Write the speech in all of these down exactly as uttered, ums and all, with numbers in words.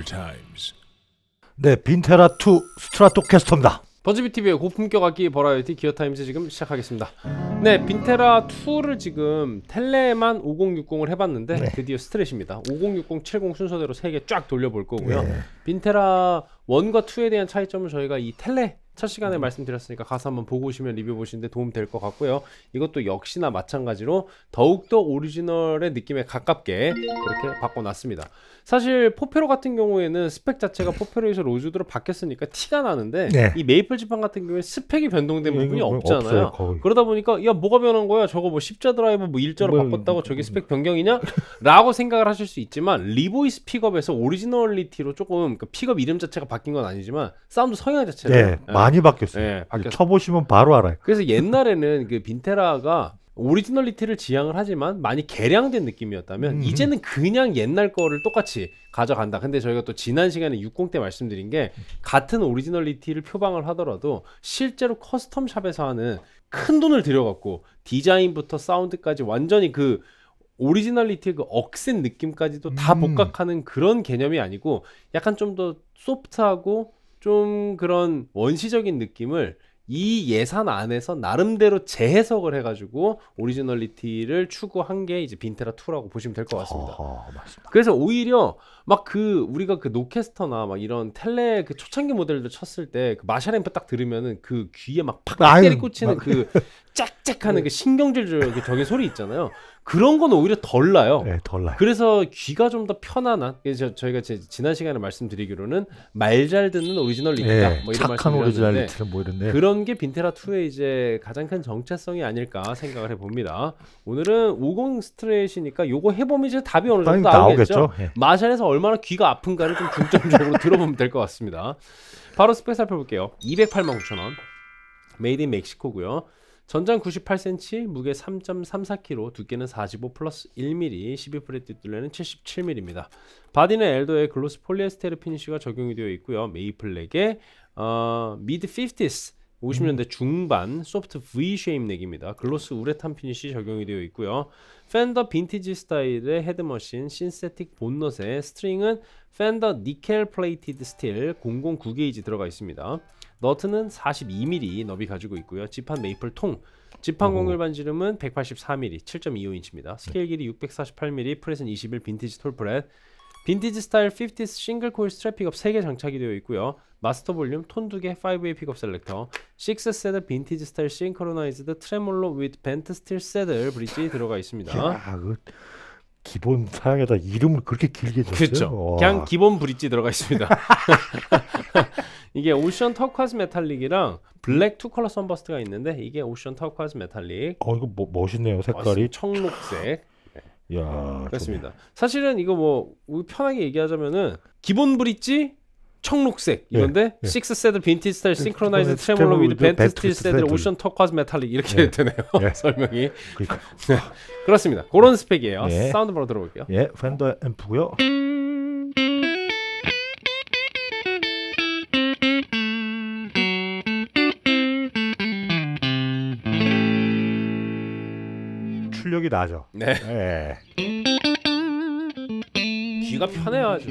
Times. 네, 빈테라 투 스트라토캐스터입니다. 버즈비티비의 고품격 악기 버라이어티 기어타임즈 지금 시작하겠습니다. 네, 빈테라 투를 지금 텔레만 오공육공을 해봤는데 네. 드디어 스트랫입니다. 오공육공, 칠십 순서대로 세 개 쫙 돌려볼 거고요. 네. 빈테라 원과 투에 대한 차이점을 저희가 이 텔레 첫 시간에 음. 말씀드렸으니까 가서 한번 보고 오시면 리뷰 보시는데 도움 될 것 같고요. 이것도 역시나 마찬가지로 더욱더 오리지널의 느낌에 가깝게 그렇게 바꿔놨습니다. 사실 포페로 같은 경우에는 스펙 자체가 포페로에서 로즈우드로 바뀌었으니까 티가 나는데 네. 이 메이플 지판 같은 경우에 스펙이 변동된 네, 부분이 없잖아요. 없어요, 그러다 보니까 야 뭐가 변한 거야? 저거 뭐 십자 드라이브 뭐 일자로 뭐, 바꿨다고 저게 스펙 변경이냐? 라고 생각을 하실 수 있지만 리보이스 픽업에서 오리지널리티로 조금 그 픽업 이름 자체가 바뀐 건 아니지만 사운드 성향 자체가 네, 네. 많이 바뀌었어요. 네, 바뀌었어요. 쳐보시면 바로 알아요. 그래서 옛날에는 그 빈테라가 오리지널리티를 지향을 하지만 많이 개량된 느낌이었다면 음. 이제는 그냥 옛날 거를 똑같이 가져간다. 근데 저희가 또 지난 시간에 육십 때 말씀드린 게 같은 오리지널리티를 표방을 하더라도 실제로 커스텀샵에서 하는 큰 돈을 들여갖고 디자인부터 사운드까지 완전히 그 오리지널리티의 그 억센 느낌까지도 다 음. 복각하는 그런 개념이 아니고 약간 좀 더 소프트하고 좀 그런 원시적인 느낌을 이 예산 안에서 나름대로 재해석을 해가지고 오리지널리티를 추구한 게 이제 빈테라 투라고 보시면 될 것 같습니다. 어, 맞습니다. 그래서 오히려 막 그 우리가 그 노캐스터나 막 이런 텔레 그 초창기 모델들 쳤을 때 그 마샬 앰프 딱 들으면은 그 귀에 막 팍 때리 꽂히는 그 짝짝하는 그 신경질적인 소리 있잖아요. 그런 건 오히려 덜 나요. 네, 덜 나요. 그래서 귀가 좀 더 편안한. 그래서 저희가 제, 지난 시간에 말씀드리기로는 말 잘 듣는 오리지널리티다. 네, 뭐 이런 착한 오리지널리티를 뭐 이런데 그런 게 빈테라 투의 이제 가장 큰 정체성이 아닐까 생각을 해봅니다. 오늘은 오십 스트레이트니까 요거 해보면 이제 답이 어느 정도 나오겠죠. 나오겠죠? 네. 마샬에서 얼마나 귀가 아픈가를 좀 중점적으로 들어보면 될 것 같습니다. 바로 스펙 살펴볼게요. 이백팔만 구천 원, 메이드 인 멕시코고요. 전장 구십팔 센티미터, 무게 삼 점 삼사 킬로그램, 두께는 사십오 플러스 일 밀리미터, 십이 프렛 뒷둘레는 칠십칠 밀리미터입니다. 바디는 엘도의 글로스 폴리에스테르 피니쉬가 적용이 되어 있고요. 메이플렉의 어, 미드 오십스, 오십 년대 중반 소프트 V 쉐입 넥입니다. 글로스 우레탄 피니쉬 적용이 되어 있고요. 펜더 빈티지 스타일의 헤드머신, 신세틱 본넛에 스트링은 펜더 니켈 플레이티드 스틸 공공구 게이지 들어가 있습니다. 너트는 사십이 밀리미터 너비 가지고 있고요. 지판 메이플 통, 지판 공률 반지름은 백팔십사 밀리미터, 칠 점 이오 인치입니다. 스케일 길이 육백사십팔 밀리미터, 프렛은 이십일, 빈티지 톨 프렛. 빈티지 스타일 오십스 싱글 코일 스트랩 픽업 세 개 장착이 되어 있고요. 마스터 볼륨, 톤 두 개, 파이브 웨이 픽업 셀렉터, 육 세드 빈티지 스타일 싱크로나이즈드 트레몰로 위드 벤트 스틸 세들 브릿지 들어가 있습니다. 야, 그 기본 사양에다 이름을 그렇게 길게 줬어요? 그렇죠. 그냥 기본 브릿지 들어가 있습니다. 이게 오션 터콰즈 메탈릭이랑 블랙 투 컬러 선버스트가 있는데 이게 오션 터콰즈 메탈릭. 어 이거 뭐, 멋있네요 색깔이. 청록색. 네. 야, 그렇습니다. 좀... 사실은 이거 뭐 편하게 얘기하자면은 기본 브릿지 청록색 이건데 네, 육 세드 빈티지 스타일 싱크로나이즈 트레몰로 위드 벤트 스틸 세들 오션 터콰즈 메탈릭 이렇게 네. 되네요. 네. 설명이. 그러니까. 네. 그렇습니다. 그런 스펙이에요. 네. 사운드 바로 들어볼게요. 예, 펜더 앰프고요. 출력이 나죠. 네. 네. 귀가 편해요 아주.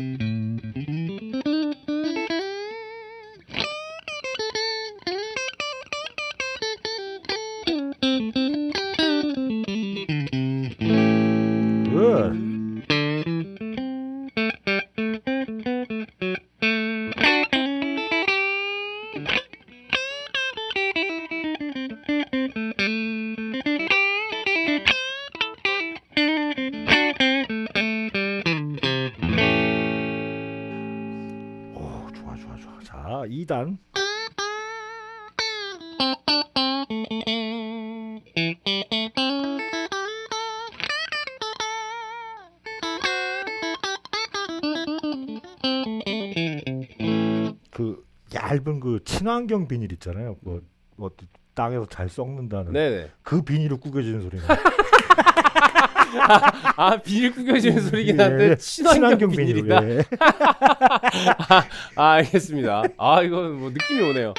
자, 이 단. 그 얇은 그 친환경 비닐 있잖아요. 뭐, 뭐 땅에서 잘 썩는다는. 네네. 그 비닐을 구겨지는 소리가. 아, 아 비닐 구겨지는 소리긴 한데 예, 친환경, 친환경 비닐이다. 비닐, 예. 아, 아 알겠습니다. 아 이건 뭐 느낌이 오네요.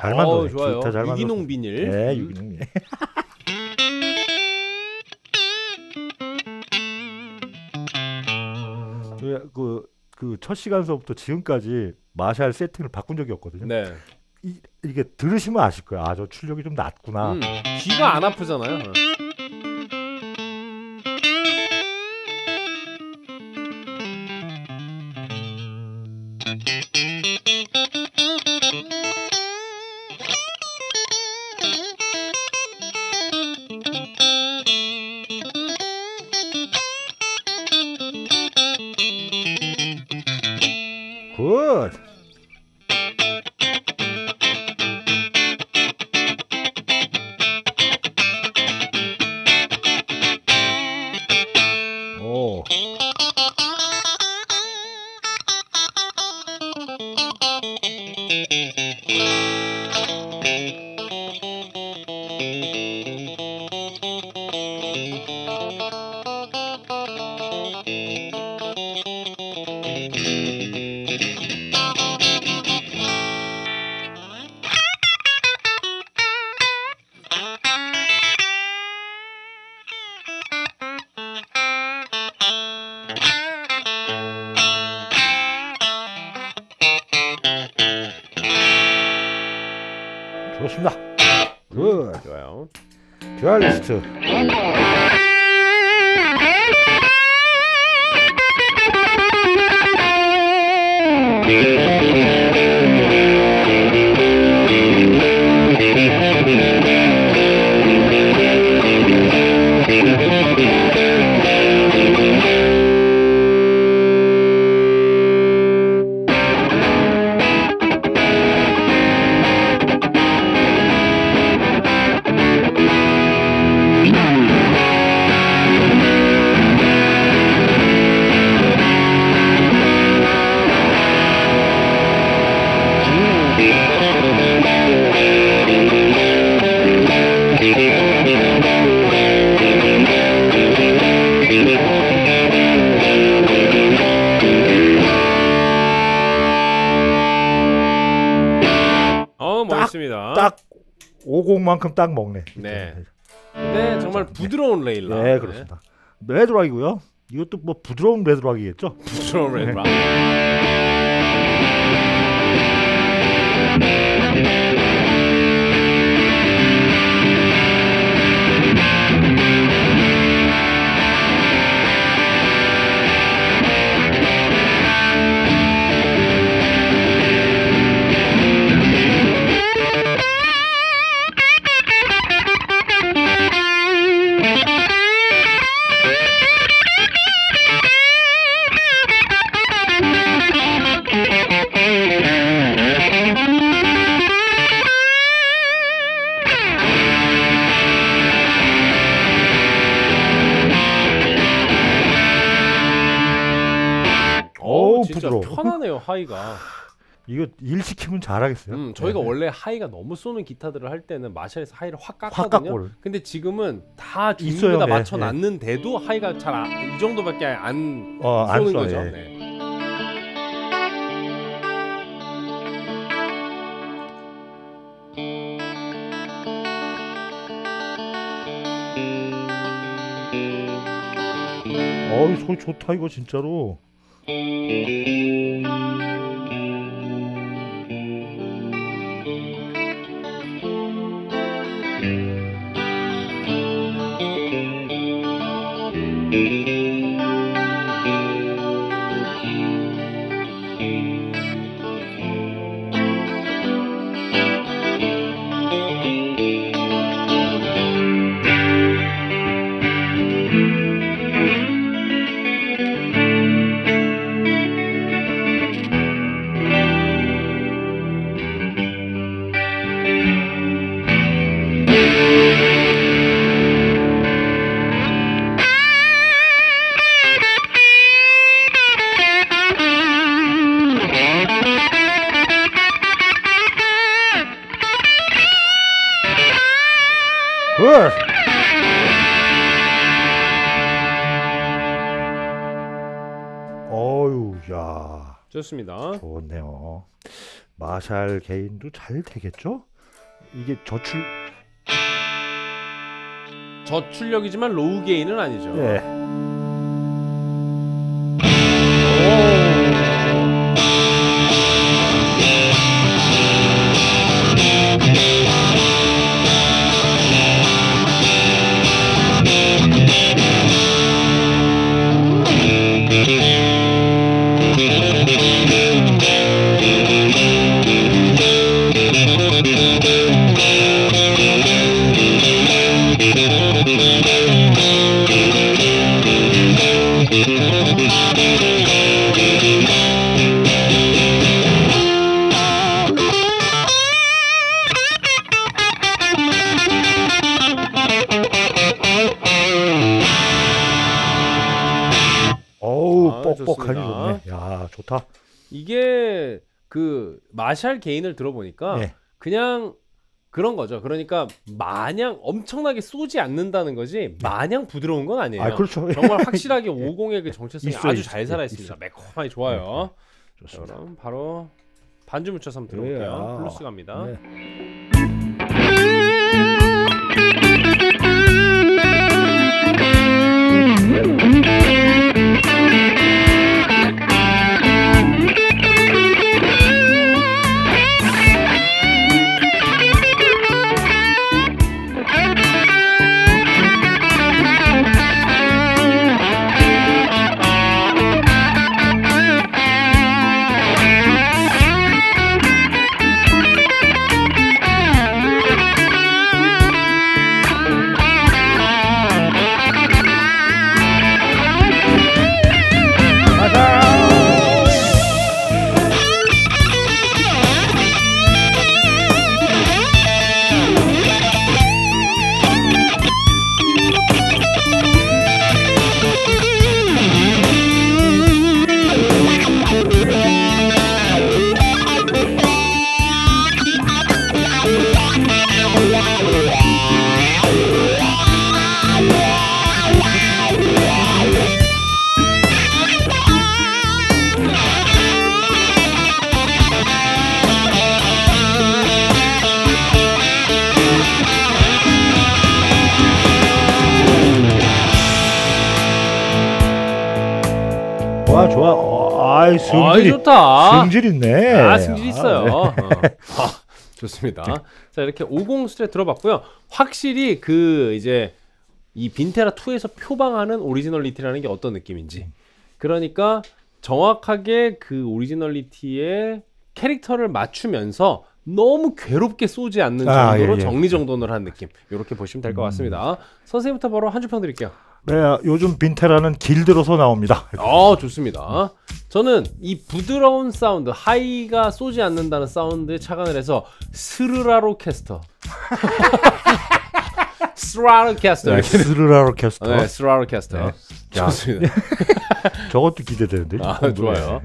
잘 만들어요. 좋아요. 기타 잘 유기농 비닐. 네, 음. 유기농 비닐. 그, 그 첫 시간서부터 지금까지 마샬 세팅을 바꾼 적이 없거든요. 네. 이, 이게 들으시면 아실 거예요. 아, 저 출력이 좀 낮구나. 음, 귀가 안 아프잖아요. 굿. 오. 좋습니다. 굿. 좋아요. 듀얼리스트. 어, 멋있습니다. 딱 오십만큼 딱 먹네. 네. 근데 정말 부드러운 레일라. 네, 그렇습니다. 레드락이고요. 이것도 뭐 부드러운 레드락이겠죠? 부드러운 레일라. 어우, 진짜 부드러워. 편하네요, 하이가. 이거 일 시키면 잘하겠어요. 음, 저희가 네. 원래 하이가 너무 쏘는 기타들을 할 때는 마샬에서 하이를 확 확 깎거든요. 깎고를. 근데 지금은 다 있어요. 중국에다 예, 맞춰 예. 놨는데도 하이가 잘 이 정도밖에 안 어, 안 쏘는 써. 거죠. 예. 네. 어우, 소리 좋다 이거 진짜로. 굿. 어유, 야, 좋습니다. 좋네요. 마샬 개인도 잘 되겠죠? 이게 저출 저출력이지만 로우 게인은 아니죠. 예. 어우, 뻑뻑하니 좋네. 야, 좋다. 이게 그 마샬 게인을 들어보니까 네. 그냥 그런 거죠. 그러니까 마냥 엄청나게 쏘지 않는다는 거지 마냥 부드러운 건 아니에요. 아, 그렇죠. 정말 확실하게 오십의 그 정체성이 있어, 아주 있어, 잘 살아있습니다. 있어. 매콤하니 좋아요. 네, 자, 그럼 바로 반주 묻혀서 한번 들어볼게요. 네, 플러스 갑니다. 네. 좋아 좋아. 어, 아이 승질이 아이, 좋다. 승질 있네. 아 승질 있어요. 아, 네. 어. 아, 좋습니다. 자 이렇게 오십 스트레 들어봤고요. 확실히 그 이제 이 빈테라 투에서 표방하는 오리지널리티라는 게 어떤 느낌인지. 그러니까 정확하게 그 오리지널리티의 캐릭터를 맞추면서 너무 괴롭게 쏘지 않는 아, 정도로 예, 예. 정리정돈을 한 느낌. 이렇게 보시면 될 것 같습니다. 음. 선생님부터 바로 한 줄 평 드릴게요. 네, 요즘 빈테라는 길들어서 나옵니다. 아, 좋습니다. 저는 이 부드러운 사운드, 하이가 쏘지 않는다는 사운드에 착안을 해서 스르라로캐스터. 스라로캐스터. 네, 스르라로캐스터. 네, 스라로캐스터. 네. 좋습니다. 저것도 기대되는데. 아, 좋아요.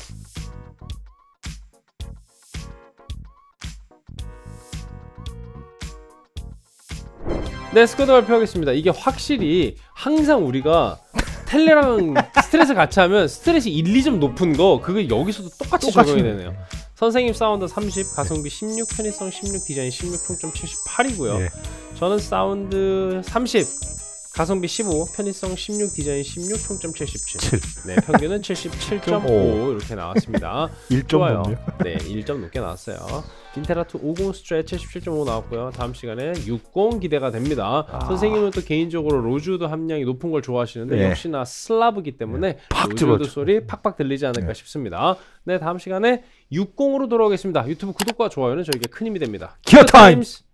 네, 스쿼드 발표하겠습니다. 이게 확실히 항상 우리가 텔레랑 스트레스 같이 하면 스트레스 일, 이 점 높은 거 그거 여기서도 똑같이, 똑같이 적용이 되네요. 선생님 사운드 삼십, 가성비 십육, 편의성 십육, 디자인 십육, 평점 칠십팔이고요. 네. 저는 사운드 삼십, 가성비 십오, 편의성 십육, 디자인 십육, 평점 칠십칠. 칠. 네, 평균은 칠십칠 점 오 이렇게 나왔습니다. 일 점 높네요. 네, 일 점 높게 나왔어요. 빈테라 투 오십 스트레 칠십칠 점 오 나왔고요. 다음 시간에 육십 기대가 됩니다. 아. 선생님은 또 개인적으로 로즈우드 함량이 높은 걸 좋아하시는데 네. 역시나 슬라브기 때문에 네. 로즈우드 소리 팍팍 들리지 않을까 네. 싶습니다. 네, 다음 시간에 육십으로 돌아오겠습니다. 유튜브 구독과 좋아요는 저에게 큰 힘이 됩니다. 기어 타임스!